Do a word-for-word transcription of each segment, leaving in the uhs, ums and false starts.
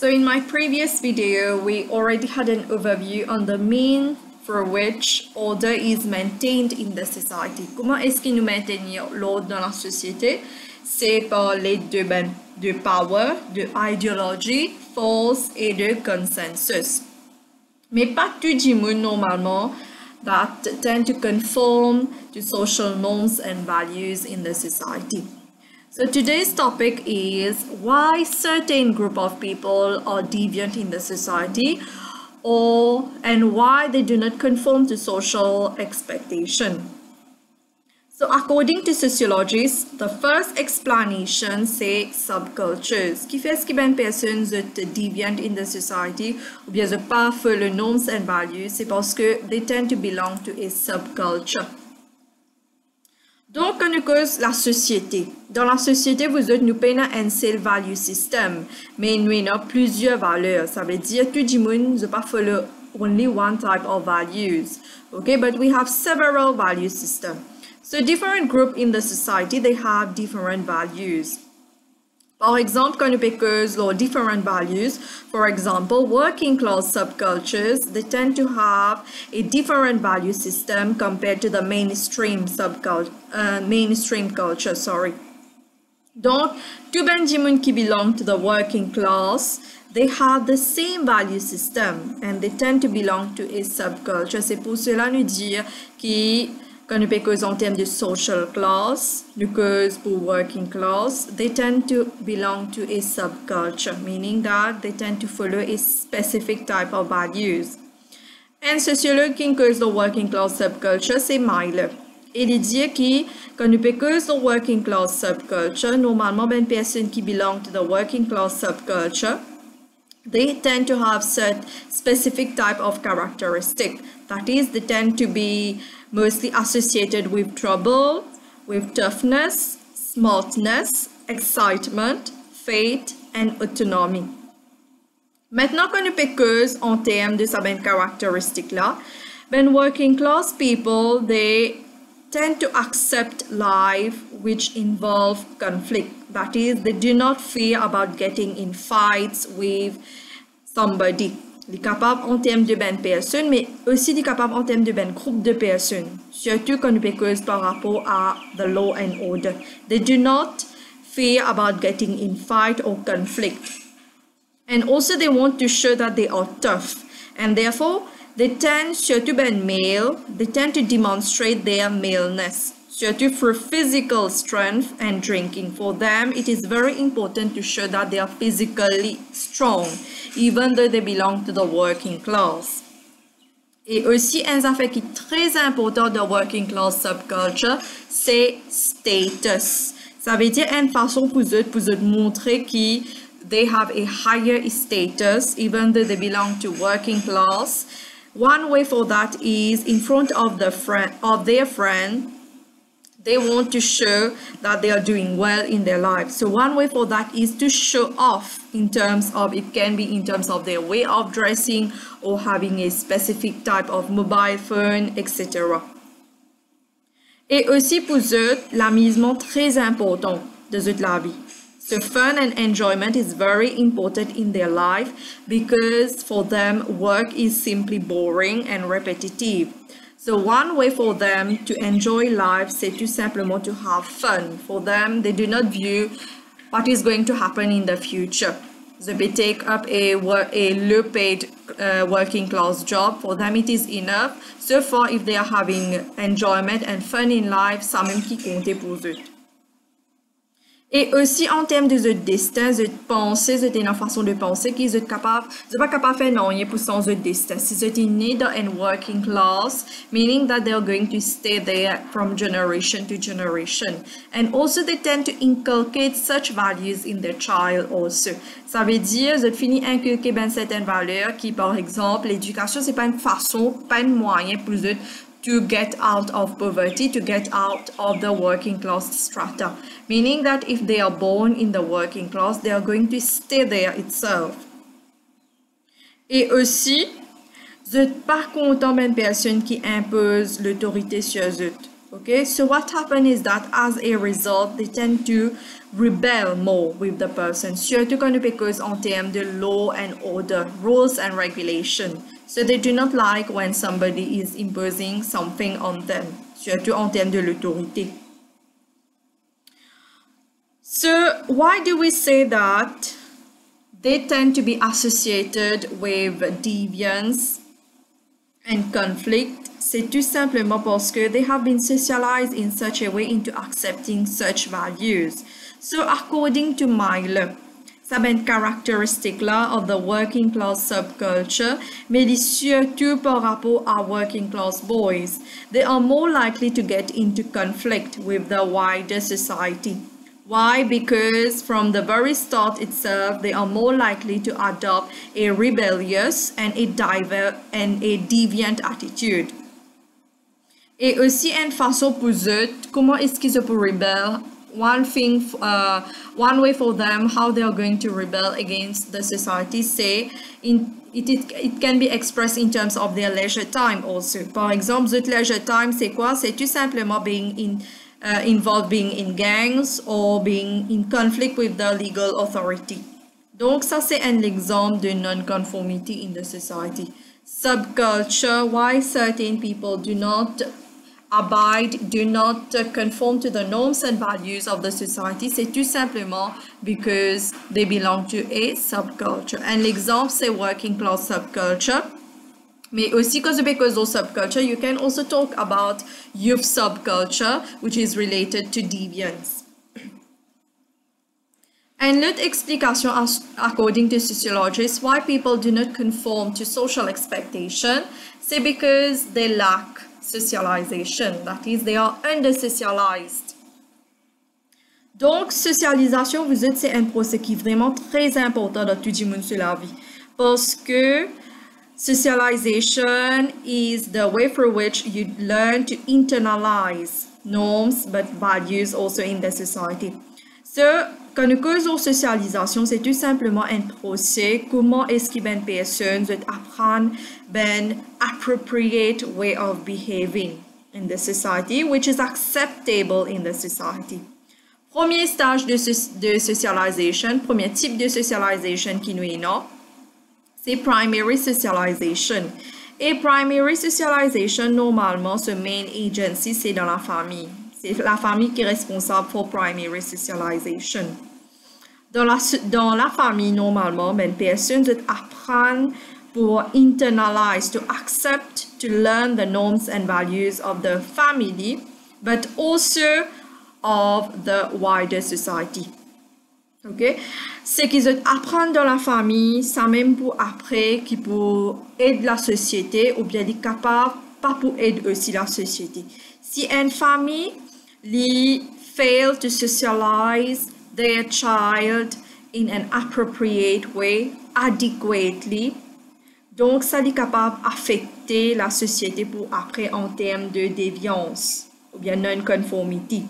So in my previous video, we already had an overview on the mean for which order is maintained in the society. Comment est-ce que nous maintenons l'ordre dans la société? C'est par l'aide de, ben, de power, de ideology, force et de consensus. Mais pas tout le monde normalement that tend to conform to social norms and values in the society. So today's topic is why certain group of people are deviant in the society or and why they do not conform to social expectation. So according to sociologists, the first explanation say subcultures. Qui fait ce que ben personnes sont deviant in the society ou bien ne pas faire les norms and values, c'est parce que they tend to belong to a subculture. Donc, on cause la société. Dans la société, vous êtes nous payons un seul value system, mais nous avons plusieurs valeurs. Ça veut dire que tout le monde ne pas follow only one type of values. Okay, but we have several value systems. So different groups in the society, they have different values. Par exemple, quand nous cause leurs different values, for example, working class subcultures, they tend to have a different value system compared to the mainstream subculture, uh, mainstream culture, sorry. Donc, tout ben di moun qui belong to the working class, they have the same value system and they tend to belong to a subculture. C'est pour cela nous dire que quand nous cause en termes de social class, nous cause pour working class, they tend to belong to a subculture, meaning that they tend to follow a specific type of values. Un sociologue qui cause the working class subculture, c'est Myler. Et il dit que quand nous cause the working class subculture, normalement, ben personnes qui belong to the working class subculture, they tend to have certain specific type of characteristic. That is, they tend to be mostly associated with trouble, with toughness, smartness, excitement, faith, and autonomy. Maintenant qu'on nous cause en termes de ces caractéristiques-là, ben working class people, they tend to accept life which involve conflict. That is, they do not fear about getting in fights with somebody. Ils sont capables en termes de ben personnes, mais aussi ils sont capables en termes de ben groupe de personnes. Surtout quand nous cause par rapport à the law and order. They do not fear about getting in fight or conflict. And also they want to show that they are tough. And therefore, they tend, surtout ben male, they tend to demonstrate their maleness. Surtout through physical strength and drinking. For them, it is very important to show that they are physically strong, even though they belong to the working class. Et aussi, un affaire qui est très important de working class subculture, c'est status. Ça veut dire une façon pour eux, pour eux montrer que they have a higher status, even though they belong to working class. One way for that is in front of the friend of their friend. They want to show that they are doing well in their life. So one way for that is to show off in terms of, it can be in terms of their way of dressing or having a specific type of mobile phone, et cetera. Et aussi pour eux, l'amusement très important de eux la vie. So fun and enjoyment is very important in their life because for them, work is simply boring and repetitive. So one way for them to enjoy life, c'est tout simplement to have fun. For them, they do not view what is going to happen in the future. They may take up a, a low-paid uh, working class job. For them, it is enough. So far, if they are having enjoyment and fun in life, ça même qui compte pour eux. Et aussi en termes de ce destin, de penser, c'est une façon de penser qu'ils sont capables, ils sont pas capables de faire rien pour sans ce destin. Si c'est in neither and working class, meaning that they are going to stay there from generation to generation. And also they tend to inculcate such values in their child also. Ça veut dire, ils finissent inculquer ben certaines valeurs qui, par exemple, l'éducation, c'est pas une façon, pas un moyen pour eux to get out of poverty, to get out of the working class strata. Meaning that if they are born in the working class, they are going to stay there itself. Et aussi, vous n'êtes pas content d'une personne qui impose l'autorité sur eux. Okay, so what happens is that as a result, they tend to rebel more with the person, surtout quand nous because en termes de law and order, rules and regulation. So they do not like when somebody is imposing something on them, surtout en termes de l'autorité. So why do we say that they tend to be associated with deviance and conflict? C'est tout simplement parce que they have been socialized in such a way into accepting such values. So according to Myler, ça ben caractéristique là of the working class subculture, mais surtout par rapport à working class boys, they are more likely to get into conflict with the wider society. Why? Because from the very start itself, they are more likely to adopt a rebellious and a diver and a deviant attitude. Et aussi une façon pour eux, comment est-ce qu'ils peuvent rebel? One thing, uh, one way for them, how they are going to rebel against the society, say, in, it, it, it can be expressed in terms of their leisure time also. Par exemple, votre leisure time, c'est quoi? C'est tout simplement being in, uh, involved being in gangs or being in conflict with the legal authority. Donc, ça, c'est un exemple de non-conformity in the society. Subculture, why certain people do not abide, do not uh, conform to the norms and values of the society, c'est tout simplement because they belong to a subculture. And l'exemple, c'est working class subculture. Mais aussi, because of subculture, you can also talk about youth subculture, which is related to deviance. And l'autre explication, according to sociologists, why people do not conform to social expectation, c'est because they lack socialization, that is, they are under-socialized. Donc, socialisation, vous êtes, c'est un procès qui est vraiment très important dans tout le monde sur la vie. Parce que socialization is the way through which you learn to internalize norms but values also in the society. So, quand nous causons socialisation, c'est tout simplement un procès. Comment est-ce que ben personne doit apprendre ben appropriate way of behaving in the society, which is acceptable in the society. Premier stage de, de socialization, premier type de socialization qui nous est là, c'est primary socialization. Et primary socialization, normalement, ce main agency, c'est dans la famille. C'est la famille qui est responsable pour primary socialization. Dans la, dans la famille, normalement, ben, personne doit apprendre pour internalize, to accept, to learn the norms and values of the family, but also of the wider society. Ok? Ce qu'ils apprennent dans la famille, ça même pour après, qui pour aider la société, ou bien les capables, pas pour aider aussi la société. Si une famille They fail to socialize their child in an appropriate way, adequately, donc ça est capable d'affecter la société pour après en termes de déviance ou bien non-conformité.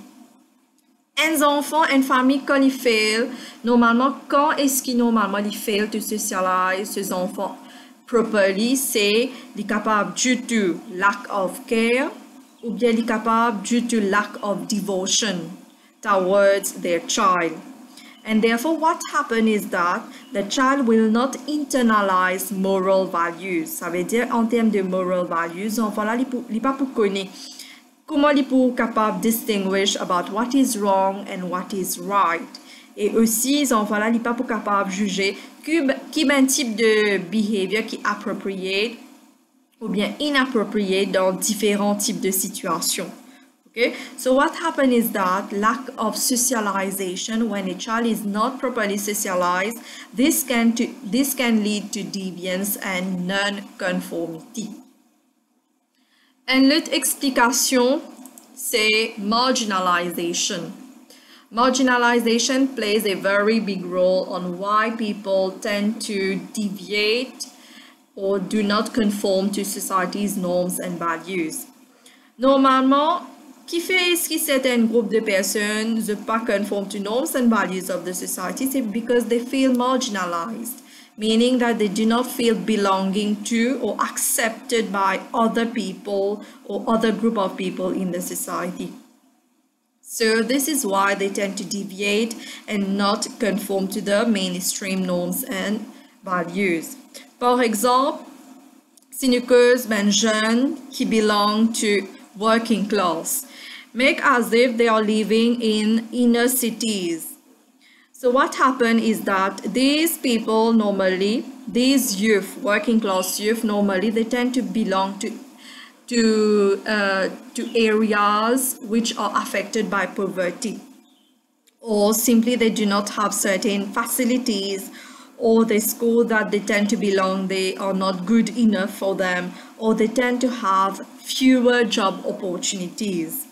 Un enfant, une famille, quand ils fail, normalement, quand est-ce qu'ils normalement ils fail to socialize ces enfants properly, c'est les capables due to lack of care, ou bien est capable due to lack of devotion towards their child. And therefore, what happens is that the child will not internalize moral values. Ça veut dire, en termes de moral values, l'enfant là, il n'est pas pour connaître comment il est capable de distinguish about what is wrong and what is right. Et aussi, les enfants là, il n'est pas pour capable de juger qui est un type de behavior qui est appropriate ou bien inappropriate dans différents types de situations. Okay? So what happens is that lack of socialization, when a child is not properly socialized, this can, to, this can lead to deviance and non-conformity. And l'autre explication, c'est marginalization. Marginalization plays a very big role on why people tend to deviate or do not conform to society's norms and values. Normalement, qui fait ce qui certain groupe de personnes ne pas conform to norms and values of the society, c'est because they feel marginalized. meaning that they do not feel belonging to or accepted by other people or other group of people in the society. So this is why they tend to deviate and not conform to the mainstream norms and values. Par exemple, si nous cause ben jeunes qui belong to working class, make as if they are living in inner cities. So what happens is that these people normally, these youth, working class youth, normally they tend to belong to to uh, to areas which are affected by poverty, or simply they do not have certain facilities, or the school that they tend to belong, they are not good enough for them, or they tend to have fewer job opportunities.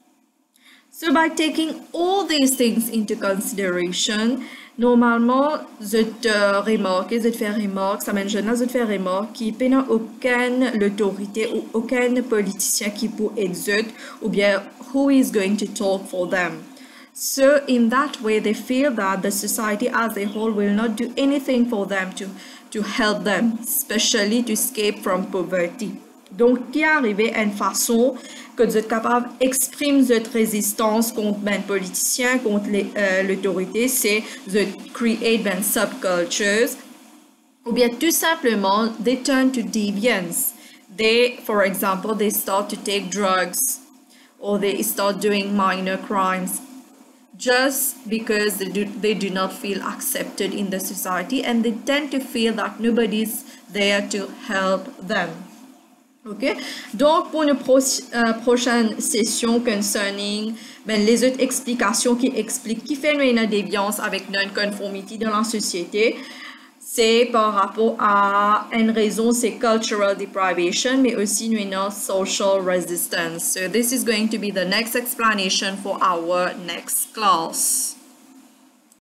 So by taking all these things into consideration, normalement, je te remarque, je te fais remarque, ça mène jeune là, je te fais remarque qu'il n'y a aucune autorité ou aucun politicien qui peut aider ou bien who is going to talk for them. So in that way, they feel that the society as a whole will not do anything for them to, to help them, especially to escape from poverty. Donc, qui est arrivé à une façon que vous êtes capable d'exprimer votre résistance contre les politiciens, contre euh, l'autorité, c'est de create ben, subcultures, ou bien tout simplement, they turn to deviance. They, for example, they start to take drugs, or they start doing minor crimes, just because they do, they do not feel accepted in the society, and they tend to feel that nobody's there to help them. Ok, donc pour une pro euh, prochaine session concerning ben, les autres explications qui expliquent qui fait une déviance avec non-conformity dans la société, c'est par rapport à une raison, c'est cultural deprivation, mais aussi une social resistance. So this is going to be the next explanation for our next class.